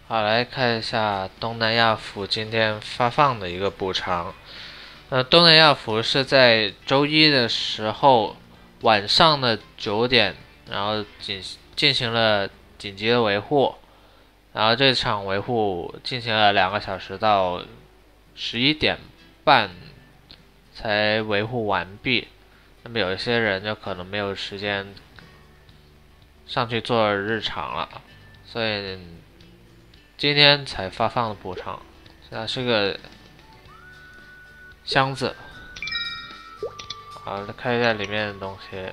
好，来看一下东南亚服今天发放的一个补偿。东南亚服是在周一的时候晚上的9点，然后进行了紧急的维护，然后这场维护进行了2个小时到11点半才维护完毕。那么有一些人就可能没有时间上去做日常了，所以今天才发放的补偿。它是个箱子，好，看一下里面的东西。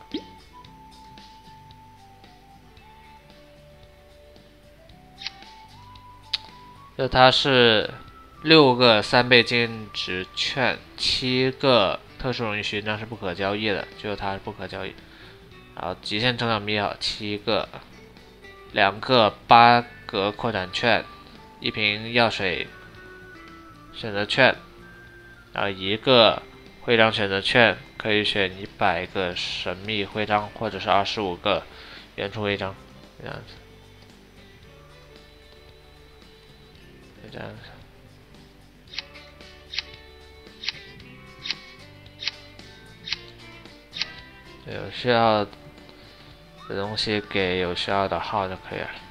就它是6个3倍净值券，7个特殊荣誉勋章是不可交易的，只有它是不可交易。然后极限成长密钥7个，2个8格扩展券，1瓶药水选择券，然后1个徽章选择券，可以选100个神秘徽章或者是25个原初徽章，这样子。这样子。有需要的东西给有需要的号就可以了。